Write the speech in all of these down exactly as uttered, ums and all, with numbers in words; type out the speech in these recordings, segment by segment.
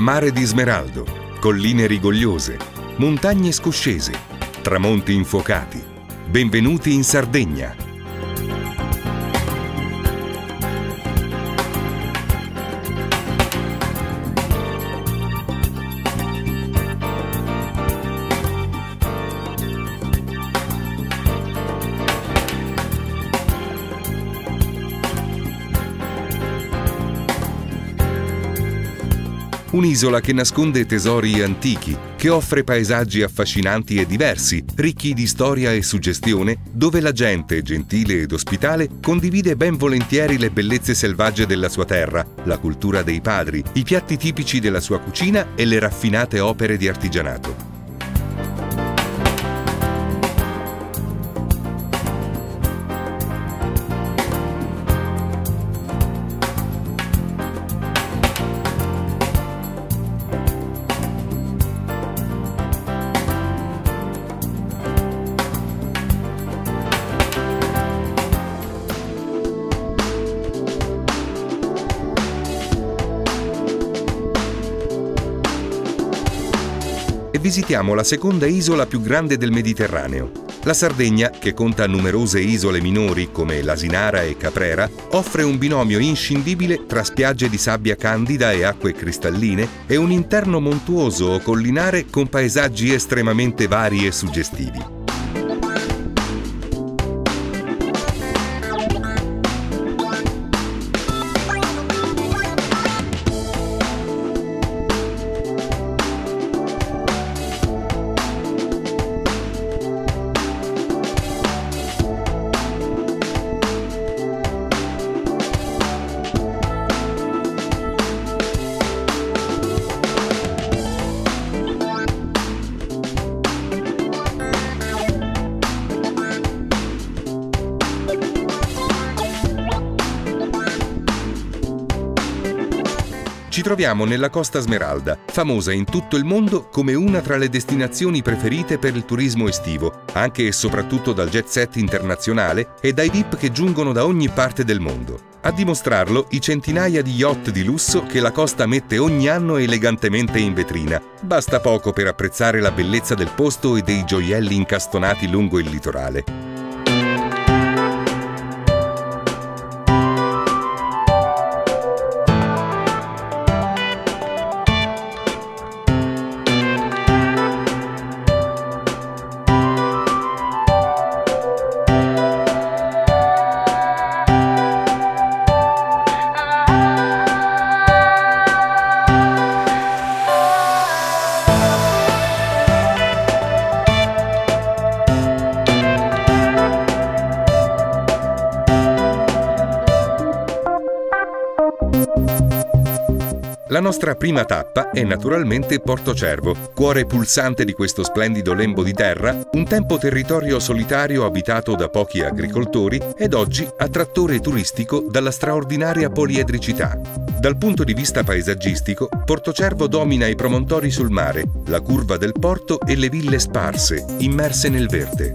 mare di smeraldo, colline rigogliose, montagne scoscese, tramonti infuocati. Benvenuti in Sardegna! Un'isola che nasconde tesori antichi, che offre paesaggi affascinanti e diversi, ricchi di storia e suggestione, dove la gente, gentile ed ospitale, condivide ben volentieri le bellezze selvagge della sua terra, la cultura dei padri, i piatti tipici della sua cucina e le raffinate opere di artigianato. Visitiamo la seconda isola più grande del Mediterraneo. La Sardegna, che conta numerose isole minori come Lasinara e Caprera, offre un binomio inscindibile tra spiagge di sabbia candida e acque cristalline e un interno montuoso o collinare con paesaggi estremamente vari e suggestivi. Ci troviamo nella Costa Smeralda, famosa in tutto il mondo come una tra le destinazioni preferite per il turismo estivo, anche e soprattutto dal jet set internazionale e dai V I P che giungono da ogni parte del mondo. A dimostrarlo i centinaia di yacht di lusso che la costa mette ogni anno elegantemente in vetrina. Basta poco per apprezzare la bellezza del posto e dei gioielli incastonati lungo il litorale. La nostra prima tappa è naturalmente Porto Cervo, cuore pulsante di questo splendido lembo di terra, un tempo territorio solitario abitato da pochi agricoltori ed oggi attrattore turistico dalla straordinaria poliedricità. Dal punto di vista paesaggistico, Porto Cervo domina i promontori sul mare, la curva del porto e le ville sparse, immerse nel verde.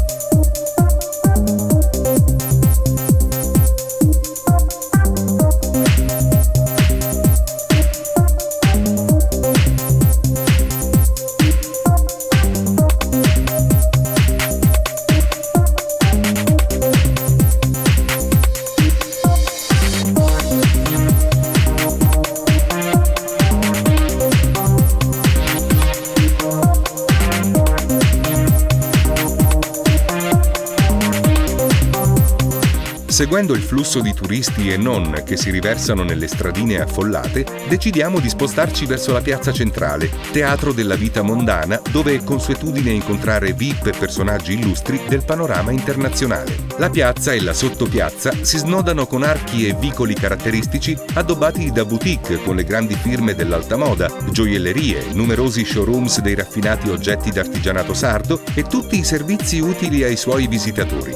Seguendo il flusso di turisti e non che si riversano nelle stradine affollate, decidiamo di spostarci verso la piazza centrale, teatro della vita mondana, dove è consuetudine incontrare V I P e personaggi illustri del panorama internazionale. La piazza e la sottopiazza si snodano con archi e vicoli caratteristici addobbati da boutique con le grandi firme dell'alta moda, gioiellerie, numerosi showrooms dei raffinati oggetti d'artigianato sardo e tutti i servizi utili ai suoi visitatori.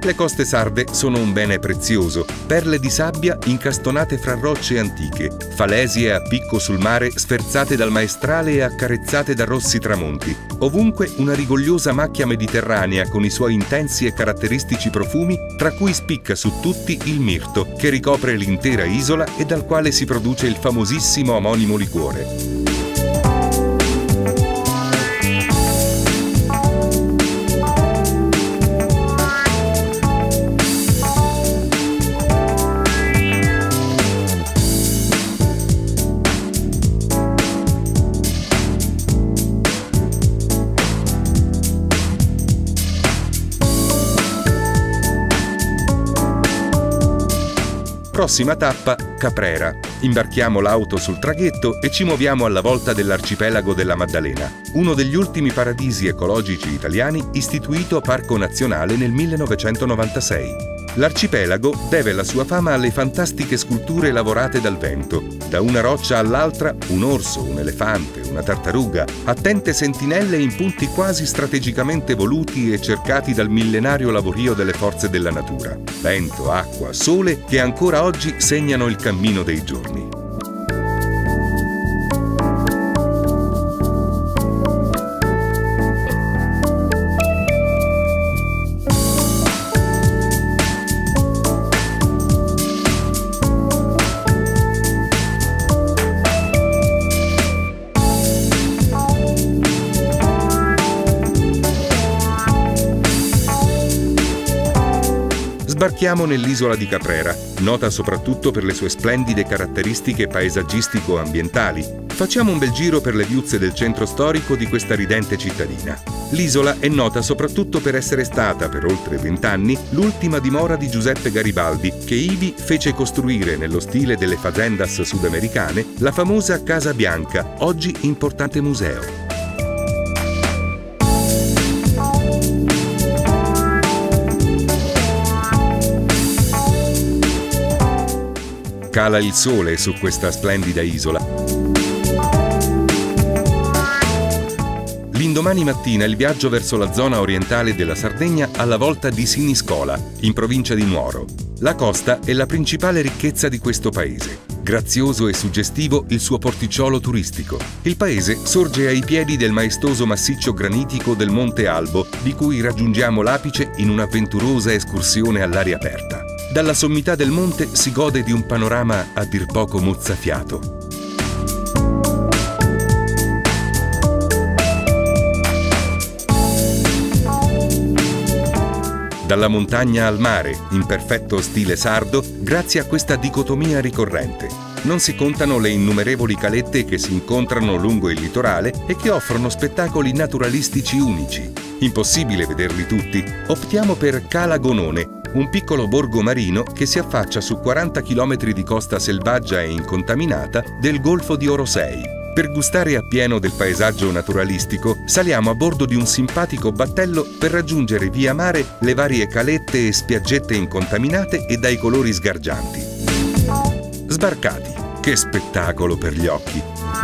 Le coste sarde sono un bene prezioso, perle di sabbia incastonate fra rocce antiche, falesie a picco sul mare sferzate dal maestrale e accarezzate da rossi tramonti. Ovunque una rigogliosa macchia mediterranea con i suoi intensi e caratteristici profumi, tra cui spicca su tutti il mirto, che ricopre l'intera isola e dal quale si produce il famosissimo omonimo liquore. Prossima tappa, Caprera. Imbarchiamo l'auto sul traghetto e ci muoviamo alla volta dell'arcipelago della Maddalena, uno degli ultimi paradisi ecologici italiani istituito Parco Nazionale nel millenovecentonovantasei. L'arcipelago deve la sua fama alle fantastiche sculture lavorate dal vento. Da una roccia all'altra, un orso, un elefante, una tartaruga, attente sentinelle in punti quasi strategicamente voluti e cercati dal millenario lavorio delle forze della natura. Vento, acqua, sole che ancora oggi segnano il cammino dei giorni. Sbarchiamo nell'isola di Caprera, nota soprattutto per le sue splendide caratteristiche paesaggistico-ambientali. Facciamo un bel giro per le viuzze del centro storico di questa ridente cittadina. L'isola è nota soprattutto per essere stata, per oltre vent'anni, l'ultima dimora di Giuseppe Garibaldi, che ivi fece costruire, nello stile delle fazendas sudamericane, la famosa Casa Bianca, oggi importante museo. Cala il sole su questa splendida isola. L'indomani mattina il viaggio verso la zona orientale della Sardegna alla volta di Siniscola, in provincia di Nuoro. La costa è la principale ricchezza di questo paese. Grazioso e suggestivo il suo porticciolo turistico. Il paese sorge ai piedi del maestoso massiccio granitico del Monte Albo, di cui raggiungiamo l'apice in un'avventurosa escursione all'aria aperta. Dalla sommità del monte si gode di un panorama a dir poco mozzafiato. Dalla montagna al mare, in perfetto stile sardo, grazie a questa dicotomia ricorrente. Non si contano le innumerevoli calette che si incontrano lungo il litorale e che offrono spettacoli naturalistici unici. Impossibile vederli tutti, optiamo per Cala Gonone, un piccolo borgo marino che si affaccia su quaranta chilometri di costa selvaggia e incontaminata del Golfo di Orosei. Per gustare appieno del paesaggio naturalistico, saliamo a bordo di un simpatico battello per raggiungere via mare le varie calette e spiaggette incontaminate e dai colori sgargianti. Sbarcati, che spettacolo per gli occhi!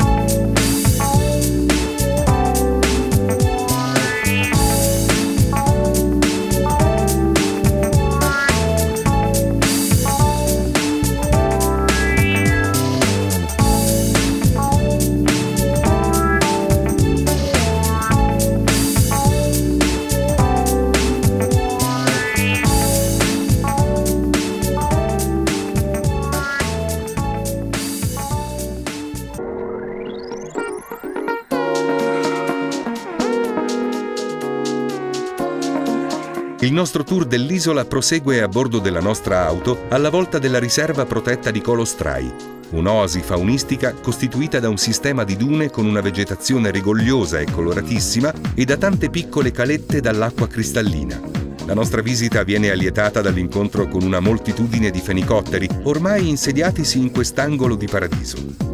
Il nostro tour dell'isola prosegue a bordo della nostra auto alla volta della riserva protetta di Colostrai, un'oasi faunistica costituita da un sistema di dune con una vegetazione rigogliosa e coloratissima e da tante piccole calette dall'acqua cristallina. La nostra visita viene allietata dall'incontro con una moltitudine di fenicotteri ormai insediatisi in quest'angolo di paradiso.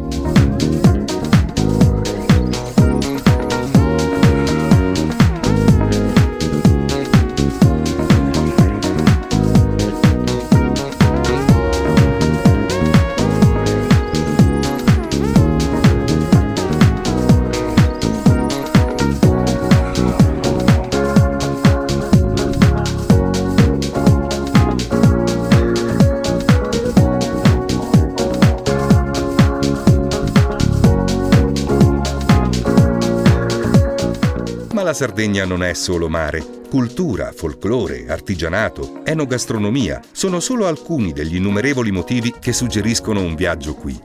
la Sardegna non è solo mare. Cultura, folklore, artigianato, enogastronomia sono solo alcuni degli innumerevoli motivi che suggeriscono un viaggio qui.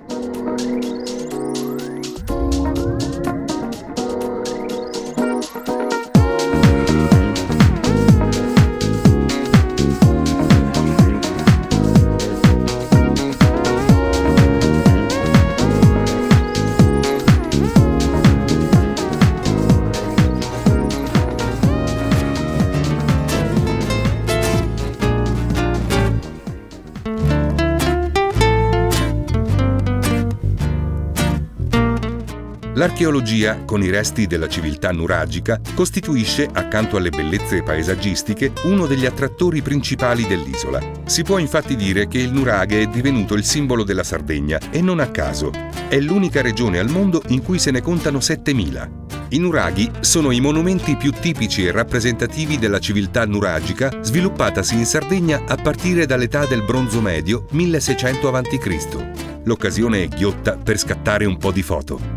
L'archeologia, con i resti della civiltà nuragica, costituisce, accanto alle bellezze paesaggistiche, uno degli attrattori principali dell'isola. Si può infatti dire che il nuraghe è divenuto il simbolo della Sardegna, e non a caso. È l'unica regione al mondo in cui se ne contano settemila. I nuraghi sono i monumenti più tipici e rappresentativi della civiltà nuragica sviluppatasi in Sardegna a partire dall'età del Bronzo Medio, milleseicento avanti Cristo. L'occasione è ghiotta per scattare un po' di foto.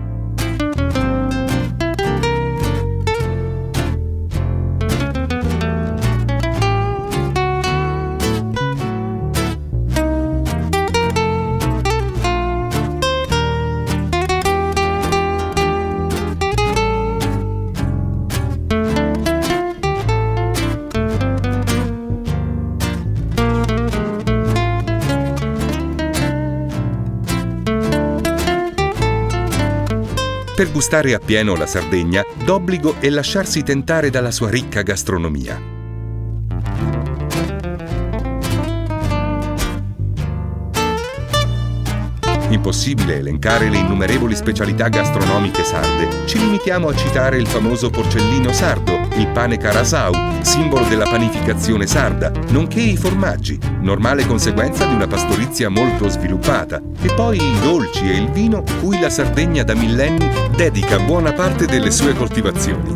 Per gustare appieno la Sardegna, d'obbligo è lasciarsi tentare dalla sua ricca gastronomia. Impossibile elencare le innumerevoli specialità gastronomiche sarde. Ci limitiamo a citare il famoso porcellino sardo, il pane carasau, simbolo della panificazione sarda, nonché i formaggi, normale conseguenza di una pastorizia molto sviluppata, e poi i dolci e il vino cui la Sardegna da millenni dedica buona parte delle sue coltivazioni.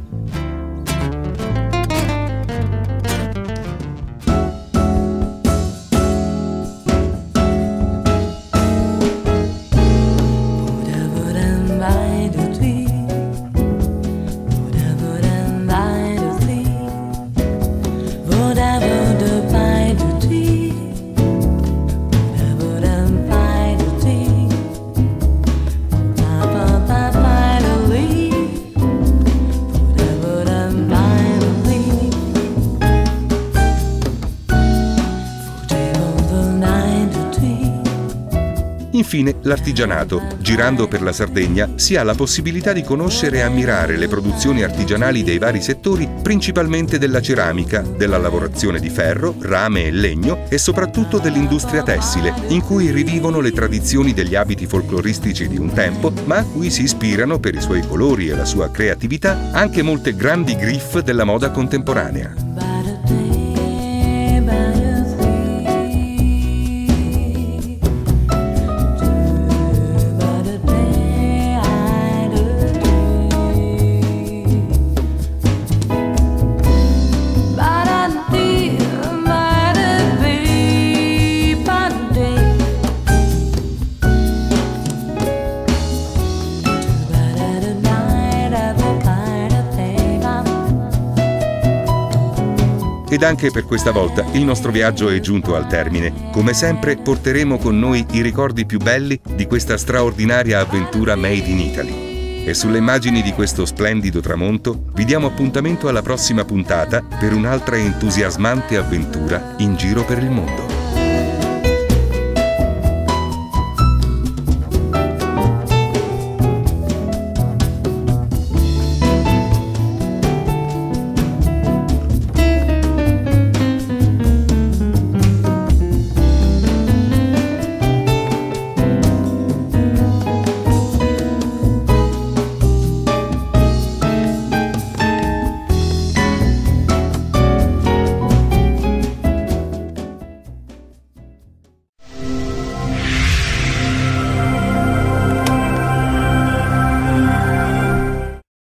Infine, l'artigianato. Girando per la Sardegna si ha la possibilità di conoscere e ammirare le produzioni artigianali dei vari settori, principalmente della ceramica, della lavorazione di ferro, rame e legno e soprattutto dell'industria tessile, in cui rivivono le tradizioni degli abiti folcloristici di un tempo, ma a cui si ispirano per i suoi colori e la sua creatività anche molte grandi griffe della moda contemporanea. Ed anche per questa volta il nostro viaggio è giunto al termine. Come sempre porteremo con noi i ricordi più belli di questa straordinaria avventura Made in Italy. E sulle immagini di questo splendido tramonto vi diamo appuntamento alla prossima puntata per un'altra entusiasmante avventura in giro per il mondo.